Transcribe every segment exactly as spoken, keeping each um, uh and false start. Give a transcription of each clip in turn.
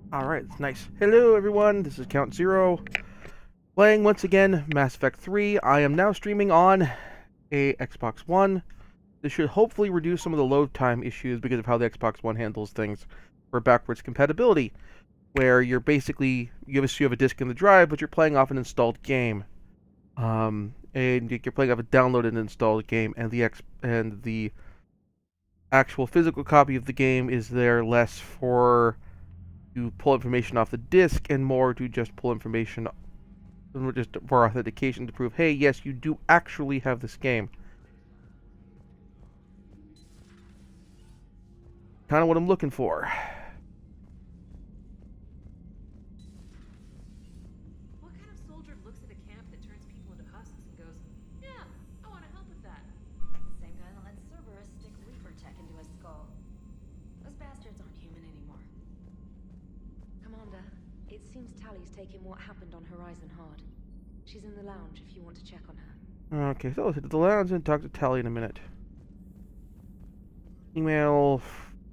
Alright, it's nice. Hello everyone, this is Count Zero, playing once again Mass Effect three. I am now streaming on a Xbox One. This should hopefully reduce some of the load time issues because of how the Xbox One handles things for backwards compatibility, where you're basically, you have a, you have a disc in the drive, but you're playing off an installed game. Um, and you're playing off a downloaded and installed game, and the X and the actual physical copy of the game is there less for to pull information off the disk and more to just pull information just for authentication to prove, hey, yes, you do actually have this game. Kind of what I'm looking for. What kind of soldier looks at a camp that turns people into husks and goes, yeah, I want to help with that? Same guy that let Cerberus stick Reaper tech into his skull. Those bastards aren't human anymore. Commander, it seems Tally's taking what happened on Horizon hard. She's in the lounge if you want to check on her. Okay, so let's hit the lounge and talk to Tally in a minute. Email.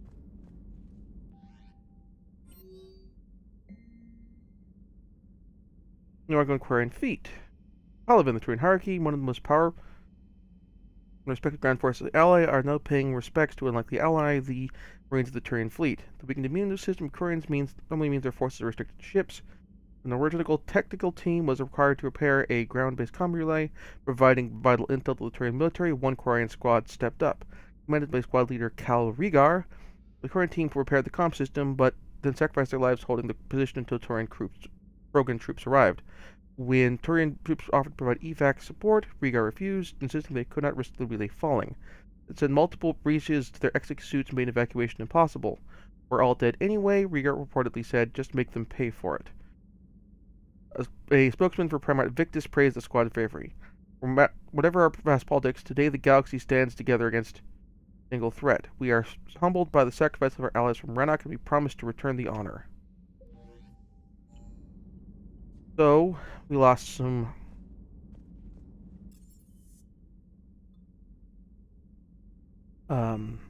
New York Aquarian Fleet. Olive in the Turian hierarchy, one of the most powerful respected ground forces of the Ally are now paying respects to, unlike the Ally, the Marines of the Turian fleet. The weakened immune system of Quarians means normally means their forces are restricted to ships. An original technical team was required to repair a ground-based comm relay, providing vital intel to the Turian military. One Quarian squad stepped up, commanded by squad leader Cal Rhaegar. The Quarian team repaired the comm system, but then sacrificed their lives holding the position until Turian troops, Krogan troops arrived. When Turian troops offered to provide evac support, Rhaegar refused, insisting they could not risk the relay falling. It sent multiple breaches to their exosuits and made evacuation impossible. We're all dead anyway, Rhaegar reportedly said, just make them pay for it. A, a spokesman for Primarch Victus praised the squad bravery. Whatever our past politics, today the galaxy stands together against a single threat. We are humbled by the sacrifice of our allies from Renok, and we promise to return the honor. So, we lost some um,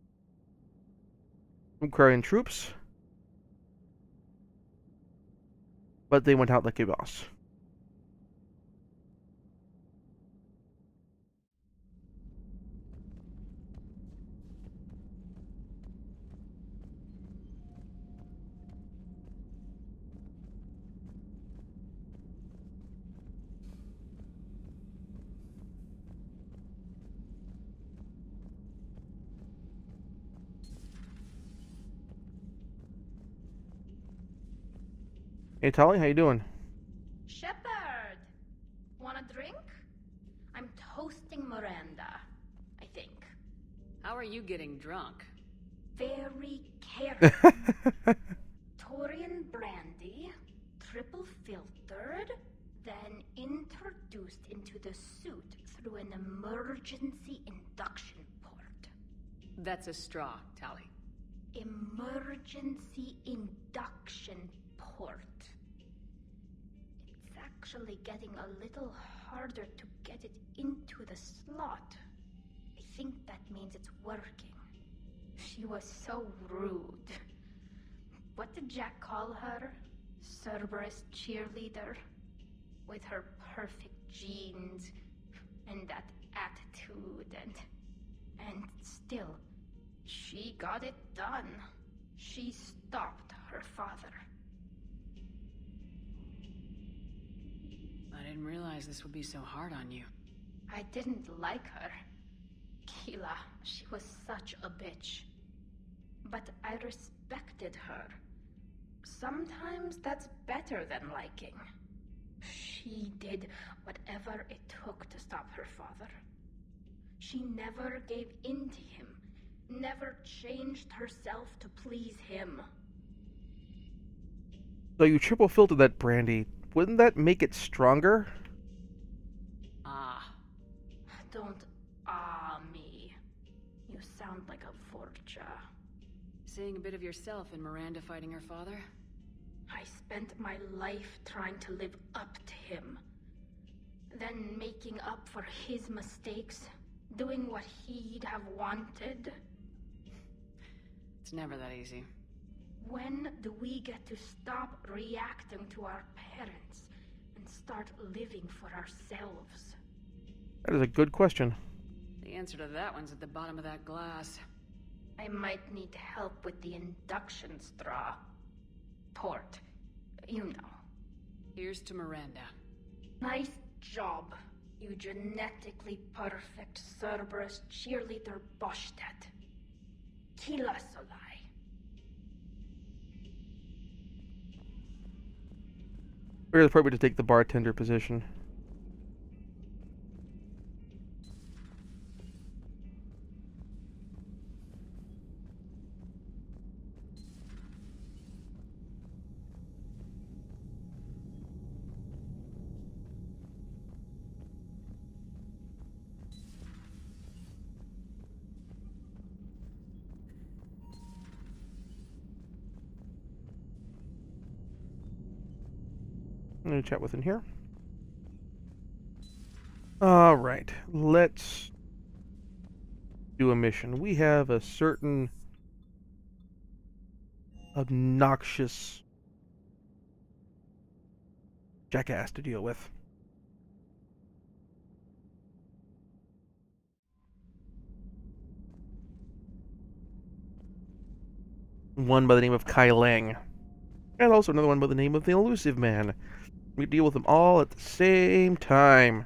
Ukrainian troops, but they went out like a boss. Hey Tally, how you doing? Shepard! Want a drink? I'm toasting Miranda, I think. How are you getting drunk? Very careful. Taurian brandy, triple filtered, then introduced into the suit through an emergency induction port. That's a straw, Tally. Emergency induction port. It's actually getting a little harder to get it into the slot. I think that means it's working. She was so rude. What did Jack call her? Cerberus cheerleader? With her perfect genes and that attitude and... And still, she got it done. She stopped her father. I didn't realize this would be so hard on you. I didn't like her. Keela, she was such a bitch. But I respected her. Sometimes that's better than liking. She did whatever it took to stop her father. She never gave in to him, never changed herself to please him. So you triple filtered that brandy. Wouldn't that make it stronger? Ah. Don't ah me. You sound like a Vorcha. Seeing a bit of yourself in Miranda fighting her father? I spent my life trying to live up to him. Then making up for his mistakes, doing what he'd have wanted. It's never that easy. When do we get to stop reacting to our parents and start living for ourselves? That is a good question. The answer to that one's at the bottom of that glass. I might need help with the induction straw. Port. You know. Here's to Miranda. Nice job, you genetically perfect Cerberus cheerleader Boschtet. Kila Solai. Very appropriate to take the bartender position. I'm going to chat with him here. Alright, let's do a mission. We have a certain obnoxious jackass to deal with. One by the name of Kai Lang. And also another one by the name of the Illusive Man. We deal with them all at the same time.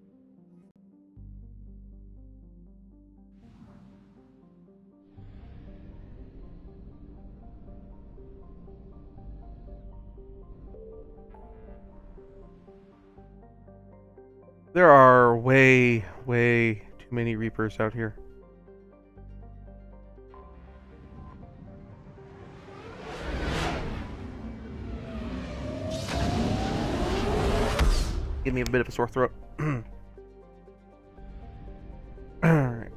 There are way, way too many Reapers out here. Give me a bit of a sore throat. Alright.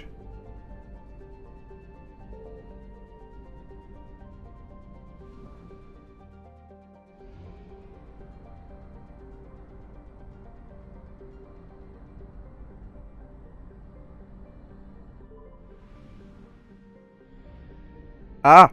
Ah!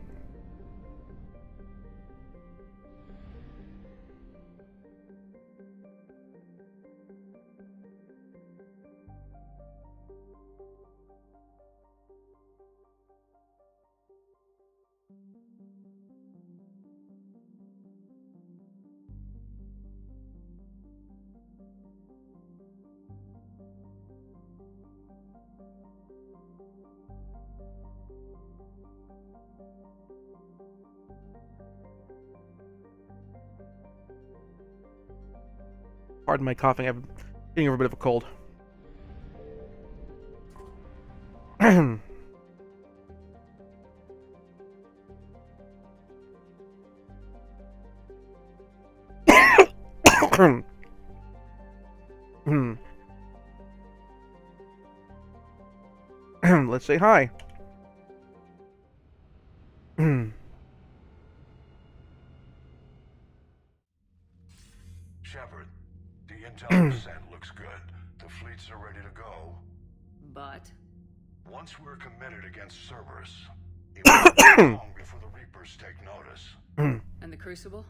Pardon my coughing, I'm getting over a bit of a cold. Let's say hi. Shepard, the intel you sent looks good. The fleets are ready to go. But? Once we're committed against Cerberus, it won't be long before the Reapers take notice. And the Crucible?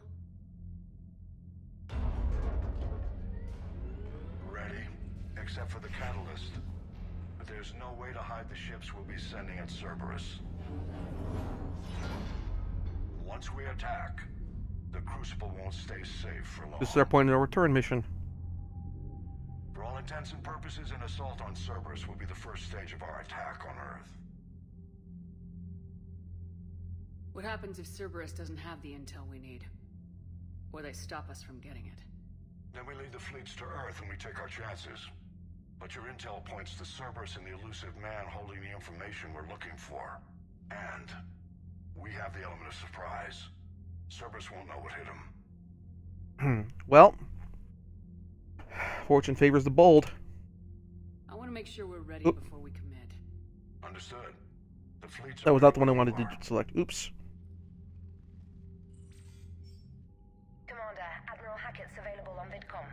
Ready, except for the catalyst. But there's no way to hide the ships we'll be sending at Cerberus. Once we attack, the Crucible won't stay safe for long. This is our point of no return mission. For all intents and purposes, an assault on Cerberus will be the first stage of our attack on Earth. What happens if Cerberus doesn't have the intel we need? Or they stop us from getting it? Then we lead the fleets to Earth and we take our chances. But your intel points to Cerberus and the Illusive Man holding the information we're looking for. And we have the element of surprise. Cerberus won't know what hit him. Well, fortune favors the bold. I want to make sure we're ready Oop. before we commit. Understood. The fleets That are was not the one I ready when wanted you to are. select. Oops. Commander, Admiral Hackett's available on VidCom.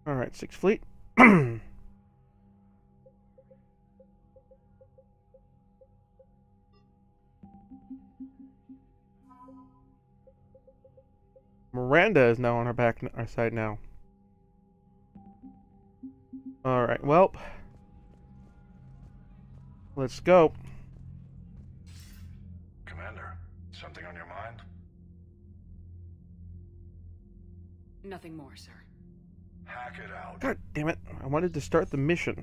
Alright, Sixth Fleet. Miranda is now on our back, our side now. Alright, well. Let's go. Commander, something on your mind? Nothing more, sir. Hack it out. God damn it. I wanted to start the mission.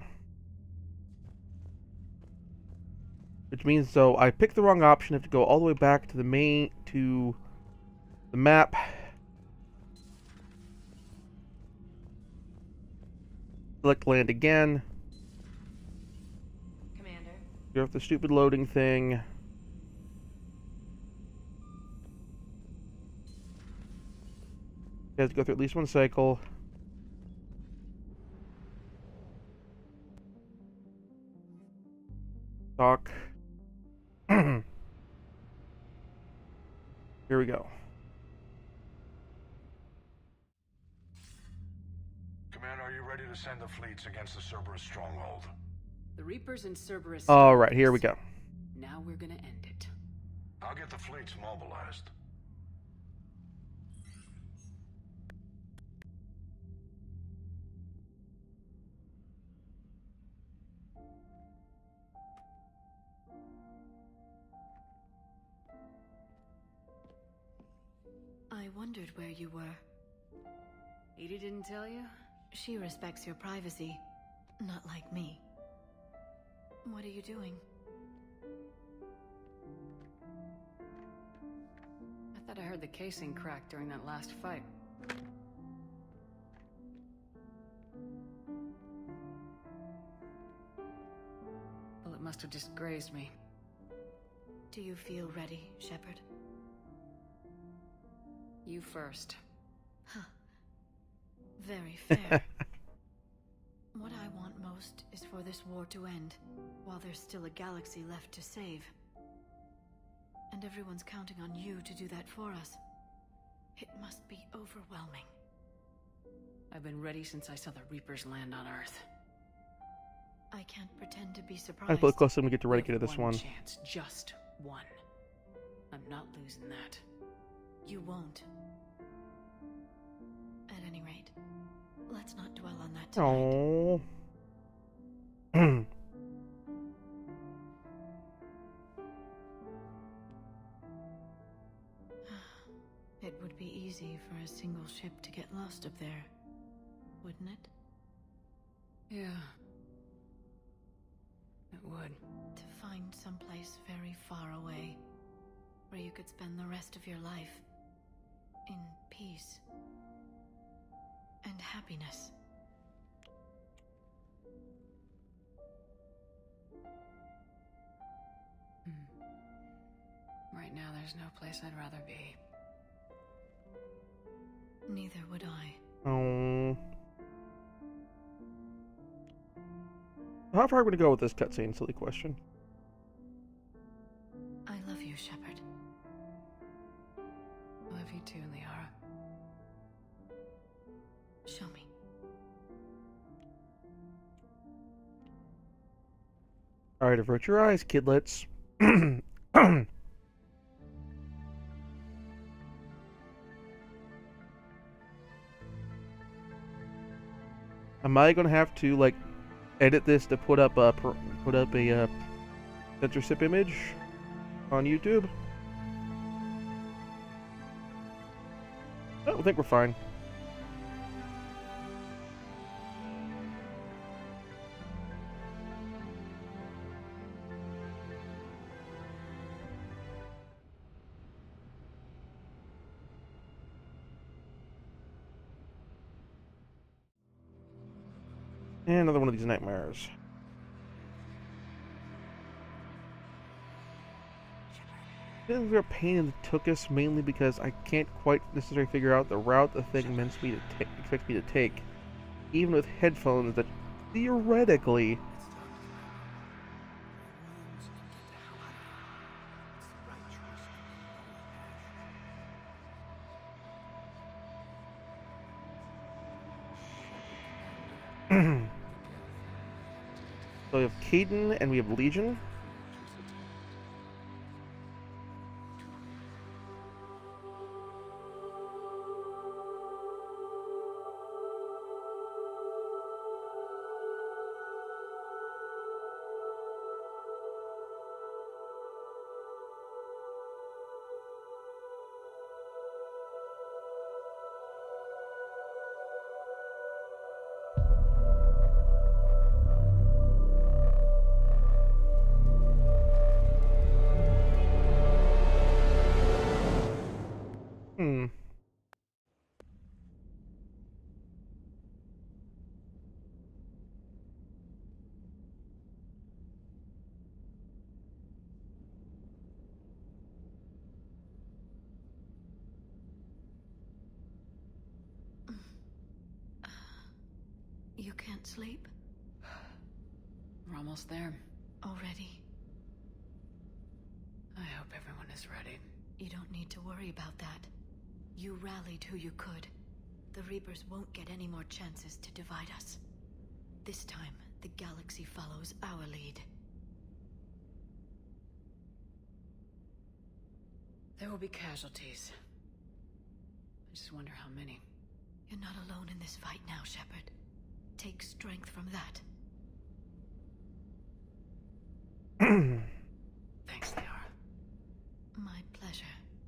Which means, though, I picked the wrong option. I have to go all the way back to the main, to the map. Select land again. Commander. Go with the stupid loading thing. You have to go through at least one cycle. Dock. Here we go. Commander, are you ready to send the fleets against the Cerberus stronghold? The Reapers and Cerberus. All right, here we go. Now we're gonna end it. I'll get the fleets mobilized. I wondered where you were. Edie didn't tell you? She respects your privacy, not like me. What are you doing? I thought I heard the casing crack during that last fight. Well, it must have just grazed me. Do you feel ready, Shepard? You first. Huh. Very fair. What I want most is for this war to end, while there's still a galaxy left to save. And everyone's counting on you to do that for us. It must be overwhelming. I've been ready since I saw the Reapers land on Earth. I can't pretend to be I surprised. feel close to get to We ready to have this one. chance, just one. I'm not losing that. You won't. At any rate, let's not dwell on that tonight. Oh. It would be easy for a single ship to get lost up there, wouldn't it? Yeah. It would. To find someplace very far away, where you could spend the rest of your life in peace and happiness. Hmm. Right now, there's no place I'd rather be. Neither would I. Oh. How far are we going to go with this cutscene? Silly question. I love you, Shepard. Love you too, Liara. Show me. Alright, avert your eyes, kidlets. Am I gonna have to like edit this to put up a put up a uh, censorship image on YouTube? I don't think we're fine. And another one of these nightmares. Isn't there a pain in the tuchus mainly because I can't quite necessarily figure out the route the thing meant me to take, expects me to take, even with headphones that theoretically. So we have Caden and we have Legion. Hmm. You can't sleep? We're almost there. Already? I hope everyone is ready. You don't need to worry about that. You rallied who you could. The Reapers won't get any more chances to divide us. This time, the galaxy follows our lead. There will be casualties. I just wonder how many. You're not alone in this fight now, Shepard. Take strength from that. Thanks, Liara. My pleasure.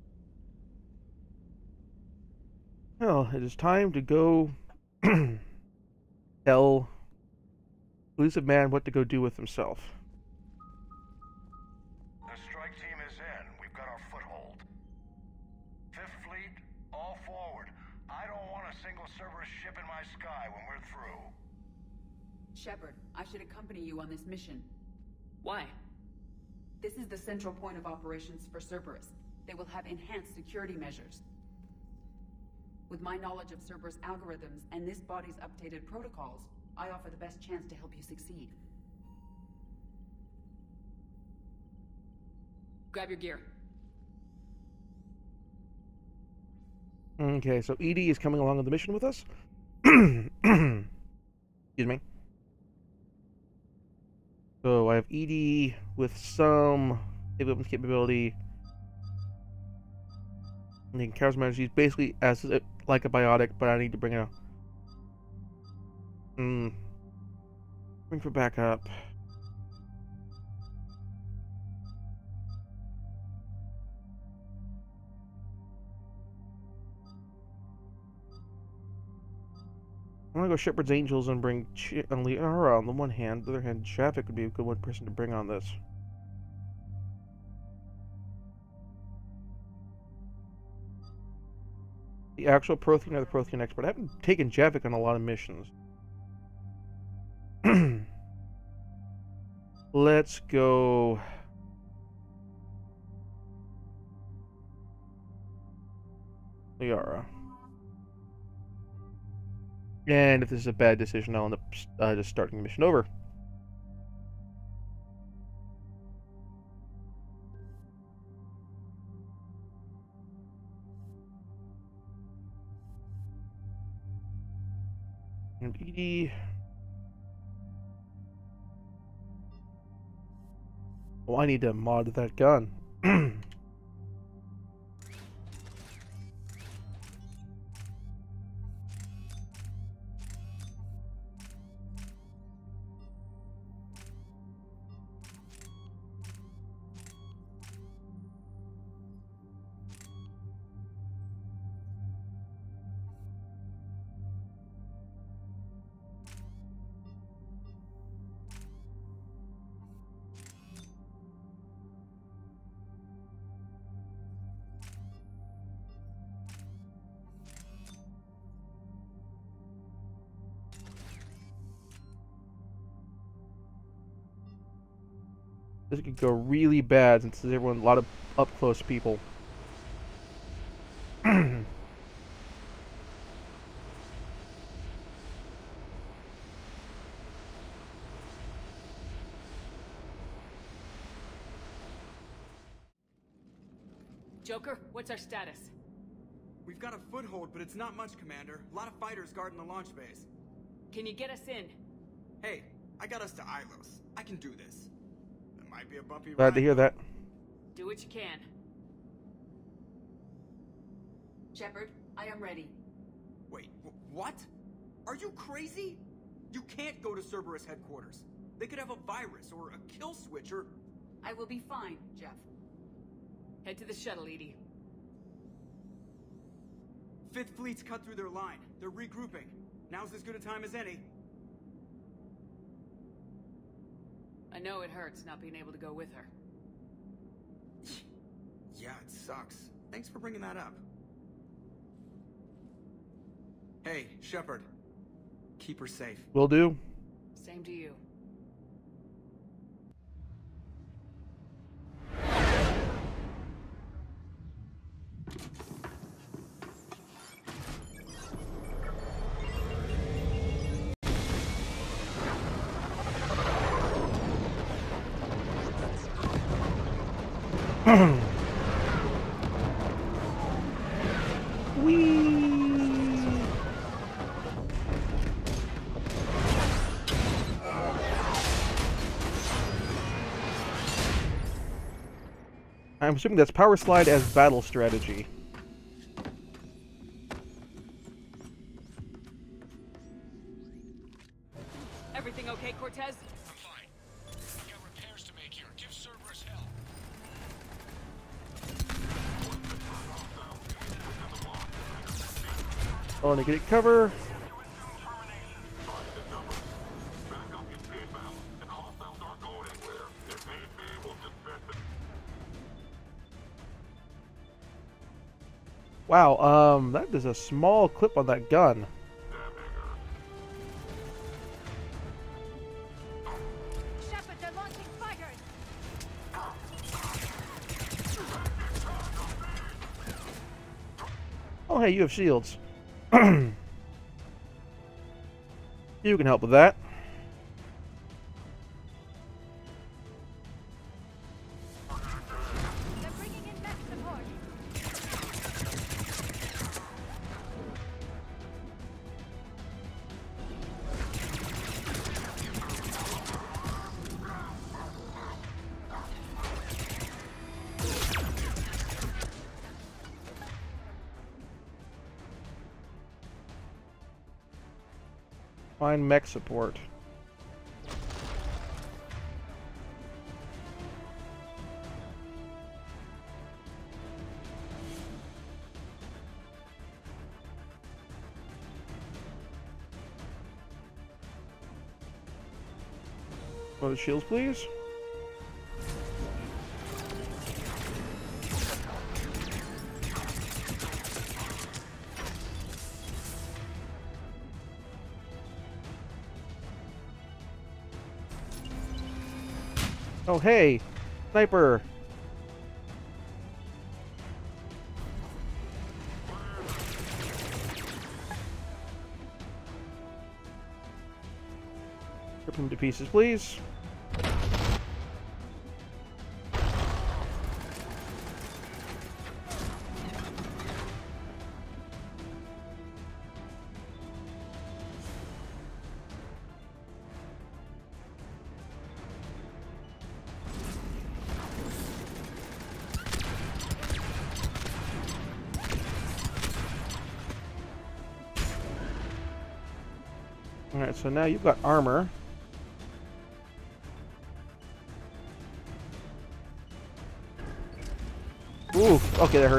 Well, it is time to go tell Illusive Man what to go do with himself. The strike team is in. We've got our foothold. Fifth Fleet, all forward. I don't want a single Cerberus ship in my sky when we're through. Shepard, I should accompany you on this mission. Why? This is the central point of operations for Cerberus. They will have enhanced security measures. With my knowledge of Cerberus algorithms and this body's updated protocols, I offer the best chance to help you succeed. Grab your gear. Okay, so Edie is coming along on the mission with us. Excuse me. So I have Edie with some weapons capability. And the charisma she's basically as a, like a biotic, but I need to bring a hmm. Bring for backup. I'm gonna go Shepard's Angels and bring Ch and Liara on the one hand. The other hand, Shavik would be a good one person to bring on this. The actual Prothean or the Prothean expert. I haven't taken Javik on a lot of missions. Let's go. Liara. And if this is a bad decision, I'll end up uh, just starting the mission over. And Edie. Oh, I need to mod that gun. This could go really bad since there's everyone a lot of up close people. Joker, what's our status? We've got a foothold, but it's not much, Commander. A lot of fighters guarding the launch base. Can you get us in? Hey, I got us to Ilos. I can do this. It might be a bumpy ride. Glad to hear that. Do what you can. Shepard, I am ready. Wait, wh what? Are you crazy? You can't go to Cerberus headquarters. They could have a virus or a kill switch or... I will be fine, Jeff. Head to the shuttle, Edie. Fifth Fleet's cut through their line. They're regrouping. Now's as good a time as any. I know it hurts not being able to go with her. Yeah, it sucks. Thanks for bringing that up. Hey, Shepard. Keep her safe. Will do. Same to you. I'm assuming that's power slide as battle strategy. Everything okay, Cortez? I'm fine. We got repairs to make here. Give Cerberus hell. Oh, and to get cover. Wow, um, that is a small clip on that gun. Shepard, they're launching fighters! Oh, hey, you have shields. You can help with that. They're bringing in mech support! Find mech support. Oh, the shields, please. Oh, hey! Sniper! Rip him to pieces, please. Alright, so now you've got armor. Ooh, okay, that hurt.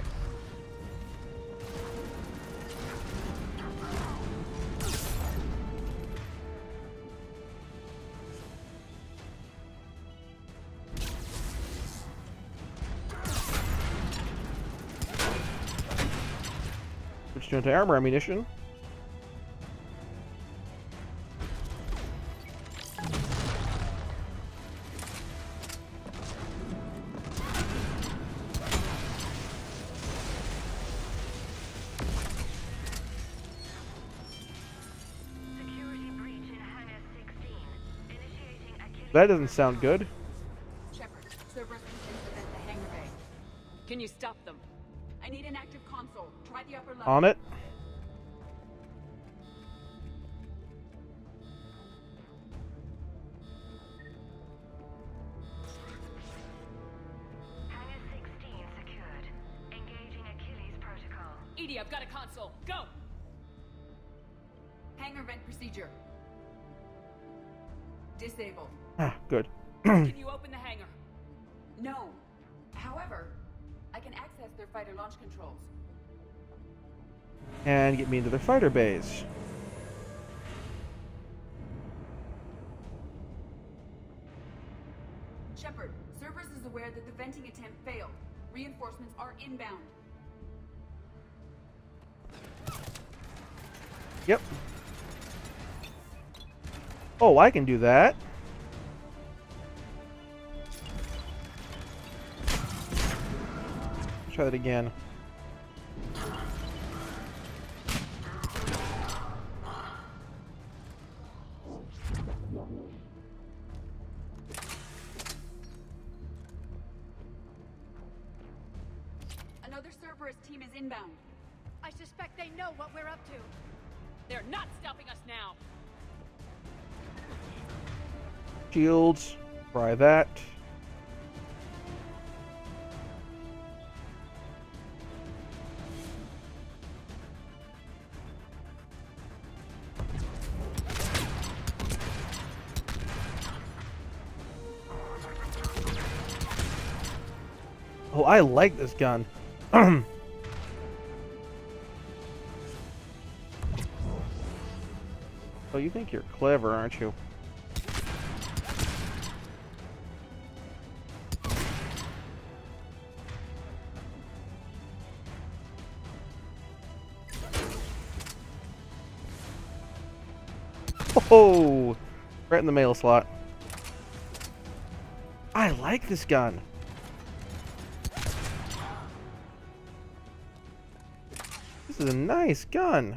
Switch to anti-armor ammunition. That doesn't sound good. Shepard, Cerberus contains them at the hangar bay. Can you stop them? I need an active console. Try the upper level. On it. Edie, I've got a console. Go! Hangar vent procedure. Disabled. Ah, good. Can you open the hangar? No. However, I can access their fighter launch controls. And get me into their fighter bays. Shepard, Cerberus is aware that the venting attempt failed. Reinforcements are inbound. Yep. Oh, I can do that. Try that again. Another Cerberus team is inbound. I suspect they know what we're up to. They're not stopping us now. Shields. Try that. Oh, I like this gun. Oh, you think you're clever, aren't you? Oh, right in the mail slot. I like this gun. This is a nice gun.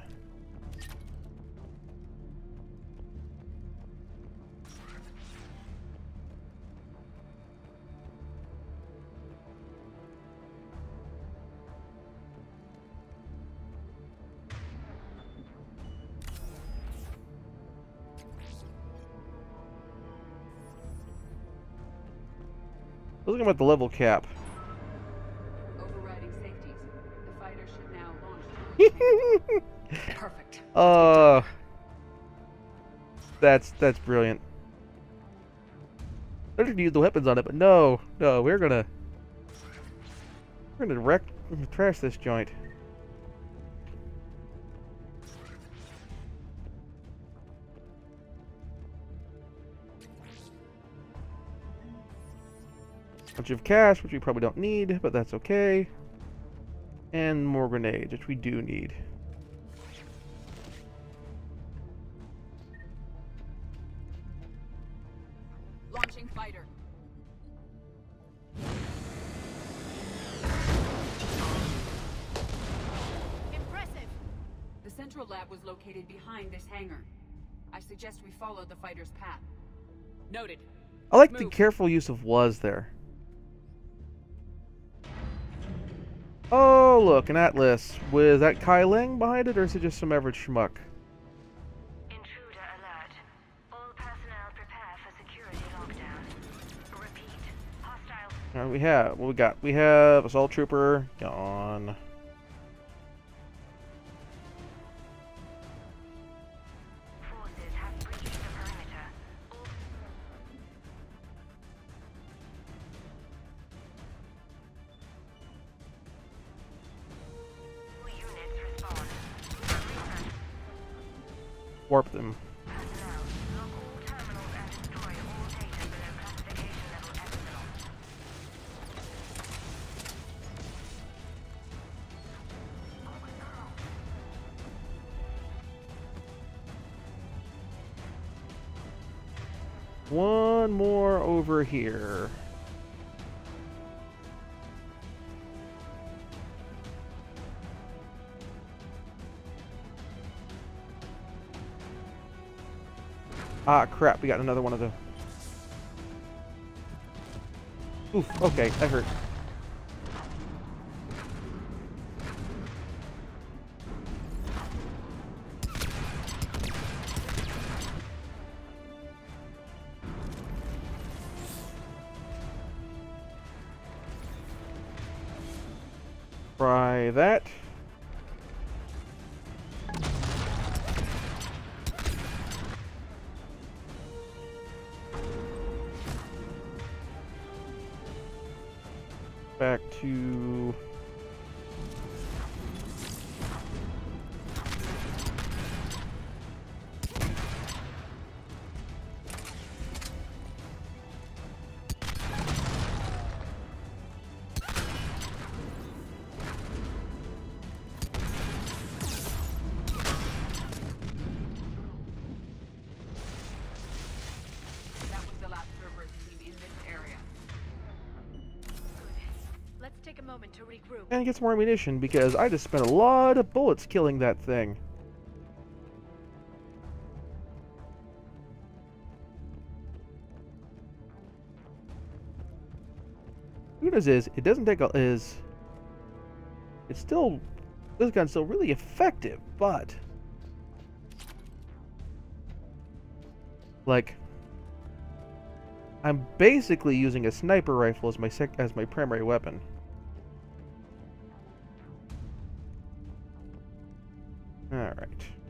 Looking about the level cap. Overriding safeties. The fighter should now launch. Perfect. Uh, that's that's brilliant. They're gonna use the weapons on it, but no, no, we're gonna we're gonna wreck, trash this joint. Bunch of cash, which we probably don't need, but that's okay. And more grenades, which we do need. Launching fighter. Impressive. The central lab was located behind this hangar. I suggest we follow the fighter's path. Noted. I like the Move. careful use of was there. Oh, look, an atlas. Was that Kai Ling behind it, or is it just some average schmuck? Intruder alert. All personnel prepare for security lockdown. Repeat. Hostile. All right, we have, what we got? We have Assault Trooper, gone. Forces have breached the perimeter. All units respond. Warp them. Personnel, lock all terminals and destroy all data below classification level Epsilon. One more over here. Ah, crap, we got another one of them. Oof, okay, that hurt. Try that. back to... and get some more ammunition, because I just spent a lot of bullets killing that thing. The good news is, it doesn't take a... is... It's still... This gun's still really effective, but... Like... I'm basically using a sniper rifle as my sec as my primary weapon. Alright.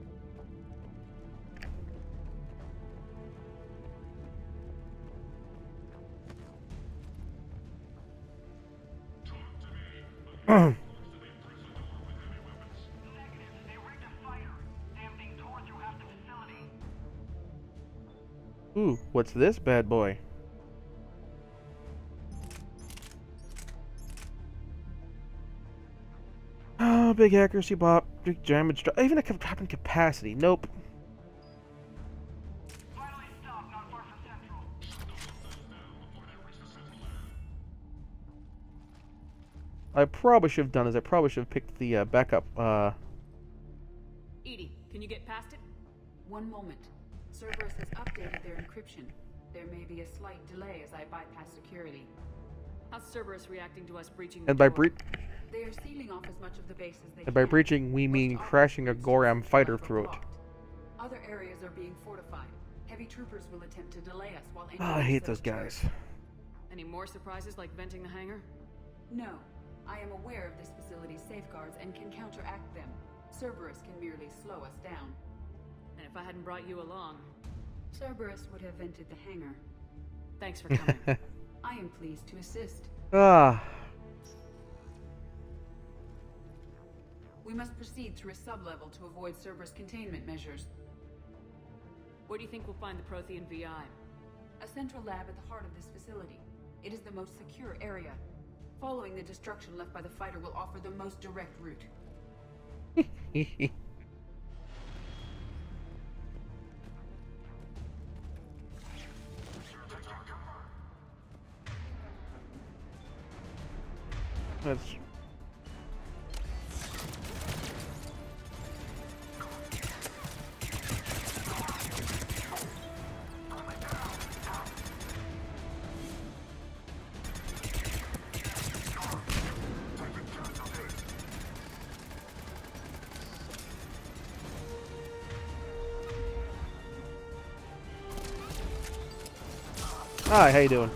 Ooh, what's this bad boy? Oh, big accuracy bop, big damage, drop, even a drop in capacity. Nope. Finally stopped, not far from Central. I probably should have done is I probably should have picked the uh, backup. Uh... Edie, can you get past it? One moment. Cerberus has updated their encryption. There may be a slight delay as I bypass security. How's Cerberus reacting to us breaching the And by door? bre They are sealing off as much of the base as they and by can. breaching, we mean Most crashing a operations Goram are fighter through it. blocked. Other areas are being fortified. Heavy troopers will attempt to delay us while Oh, I hate those guys. Any more surprises like venting the hangar? No. I am aware of this facility's safeguards and can counteract them. Cerberus can merely slow us down. And if I hadn't brought you along... Cerberus would have vented the hangar. Thanks for coming. I am pleased to assist. Ah. We must proceed through a sub-level to avoid Cerberus containment measures. Where do you think we'll find the Prothean V I? A central lab at the heart of this facility. It is the most secure area. Following the destruction left by the fighter will offer the most direct route. That's... Hi, how you doing?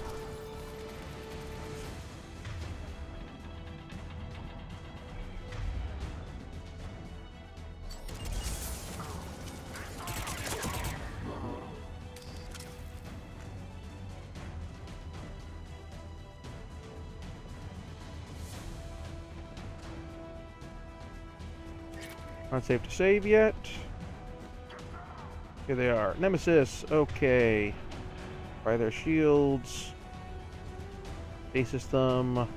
Not safe to save yet. Here they are. Nemesis, okay. Fire their shields. Base system.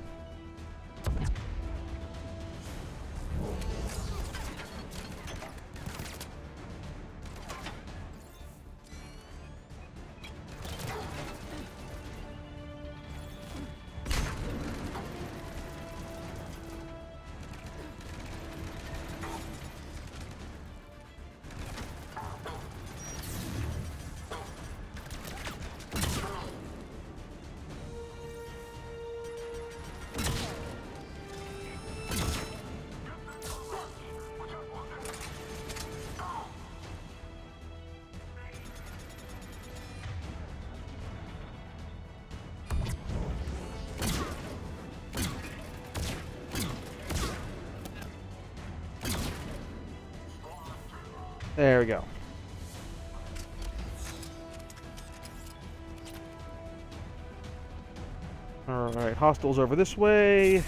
There we go. Alright, hostiles over this way.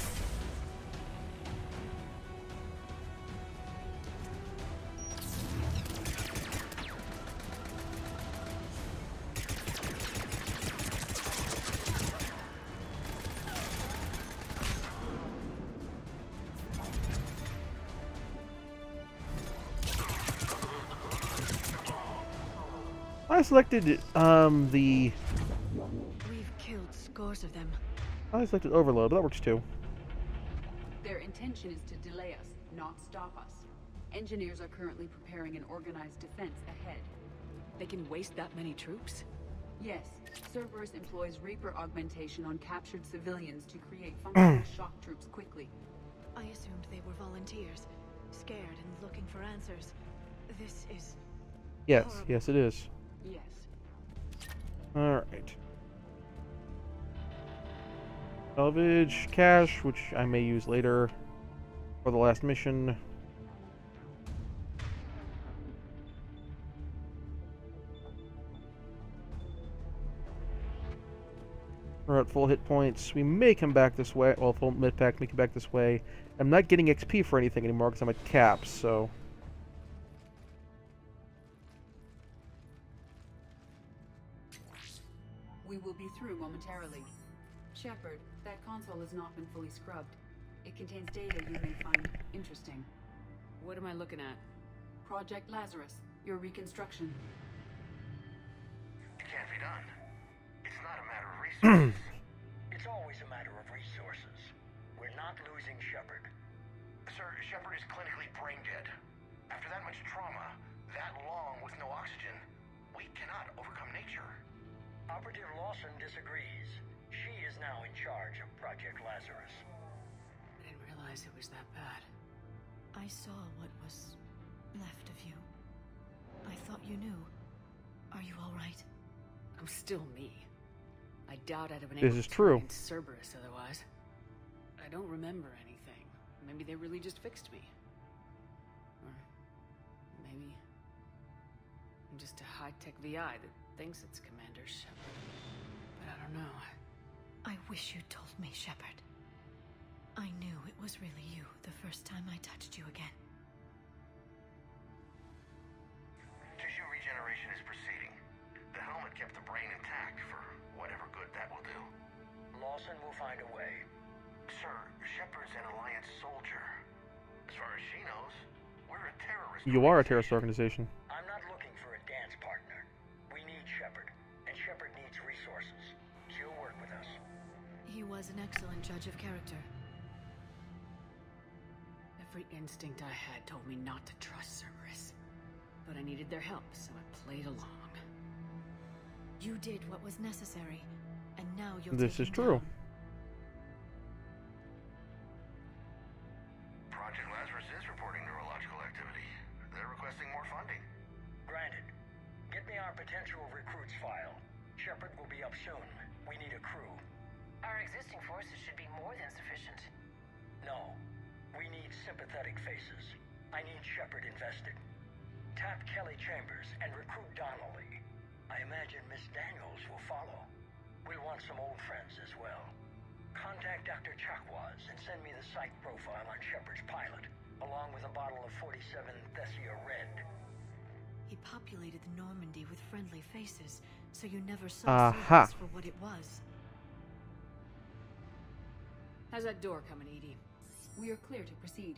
I selected um the We've killed scores of them. I selected overload, but that works too. Their intention is to delay us, not stop us. Engineers are currently preparing an organized defense ahead. They can waste that many troops? Yes, Cerberus employs Reaper augmentation on captured civilians to create functional shock troops quickly. I assumed they were volunteers, scared and looking for answers. This is... Yes, horrible. yes it is. Yes. Alright. Salvage, cash, which I may use later for the last mission. We're at full hit points. We may come back this way. Well, full mid pack may come back this way. I'm not getting X P for anything anymore because I'm at caps, so... We will be through momentarily. Shepard, that console has not been fully scrubbed. It contains data you may find interesting. What am I looking at? Project Lazarus, your reconstruction. It can't be done. It's not a matter of resources. It's always a matter of resources. We're not losing Shepard. Sir, Shepard is clinically brain dead. After that much trauma, that long with no oxygen, we cannot overcome nature. Operative Lawson disagrees. She is now in charge of Project Lazarus. I didn't realize it was that bad. I saw what was left of you. I thought you knew. Are you all right? I'm still me. I doubt I'd have been This able is to true. train Cerberus otherwise. I don't remember anything. Maybe they really just fixed me. Or maybe I'm just a high-tech V I that thinks it's Commander Shepard. But I don't know. I wish you'd told me, Shepard. I knew it was really you the first time I touched you again. Tissue regeneration is proceeding. The helmet kept the brain intact for whatever good that will do. Lawson will find a way. Sir, Shepard's an Alliance soldier. As far as she knows, we're a terrorist You are a organization. terrorist organization. I'm not looking for a dance partner. We need Shepard, and Shepard needs resources. She'll work with us. He was an excellent judge of character. Every instinct I had told me not to trust Cerberus. But I needed their help, so I played along. You did what was necessary, and now you'll This take is him true. down. Project Lazarus is reporting neurological activity. They're requesting more funding. Granted. Get me our potential recruits file. Shepard will be up soon. We need a crew. Our existing forces should be more than sufficient. No. We need sympathetic faces. I need Shepard invested. Tap Kelly Chambers and recruit Donnelly. I imagine Miss Daniels will follow. We'll want some old friends as well. Contact Doctor Chakwas and send me the psych profile on Shepard's pilot, along with a bottle of forty-seven Thessia Red. He populated the Normandy with friendly faces, so you never saw Aha. Cerberus for what it was. How's that door coming, Edie? We are clear to proceed.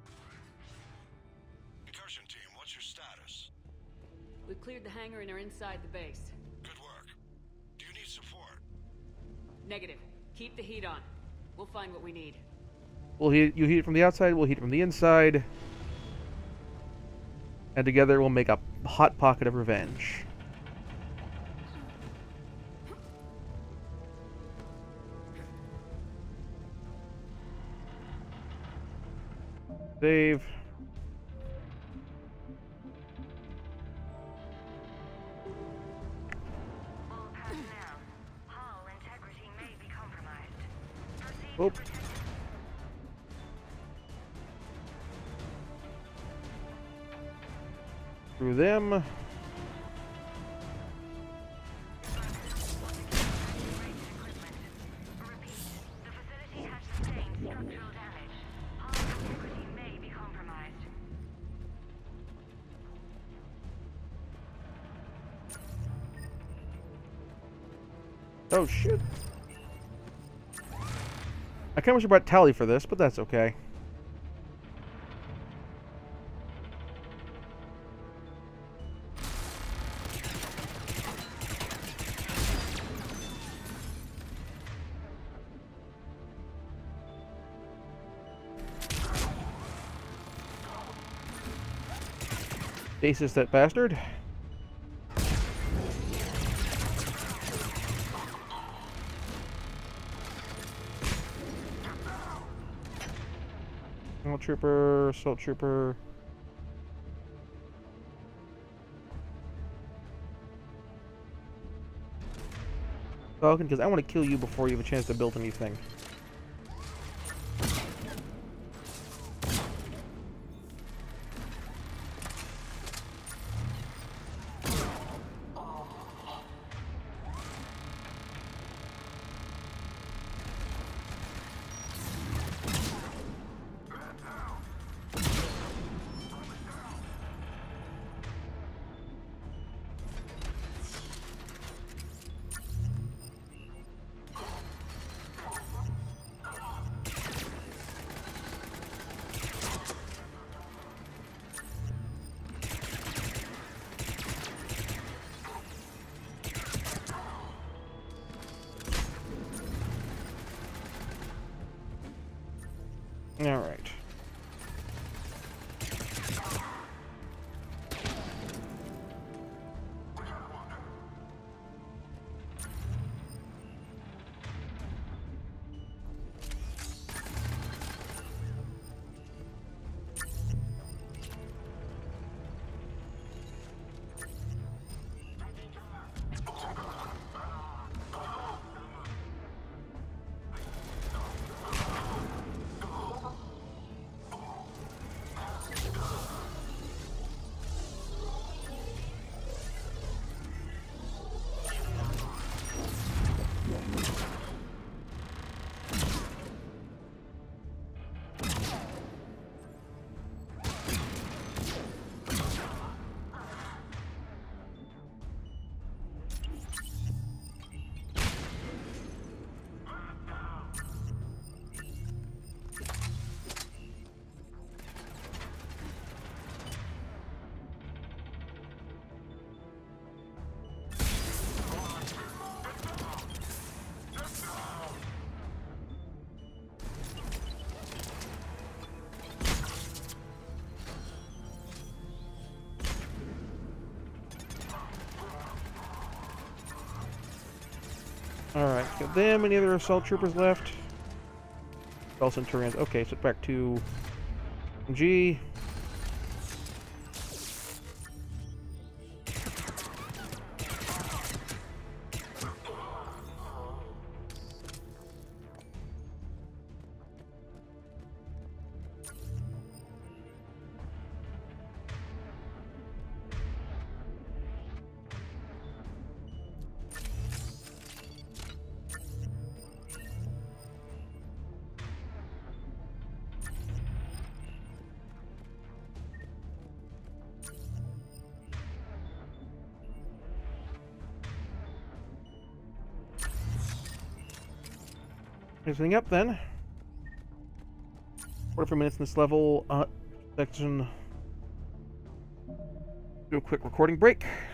Incursion team, what's your status? We've cleared the hangar and are inside the base. Good work. Do you need support? Negative. Keep the heat on. We'll find what we need. We'll heat, you heat it from the outside, we'll heat it from the inside. And together we'll make a hot pocket of revenge. Save. All personnel. Hull integrity may be compromised. Proceed Oh. to protect. Through them. Oh, shit. I kind of wish I brought Tally for this, but that's okay. Stasis that bastard. Assault trooper, assault trooper. Falcon, because I want to kill you before you have a chance to build anything. All right. Alright, got them. Any other assault troopers left? All Centurions. Okay, so back to G. Everything up then. forty-four minutes in this level uh, section. Do a quick recording break.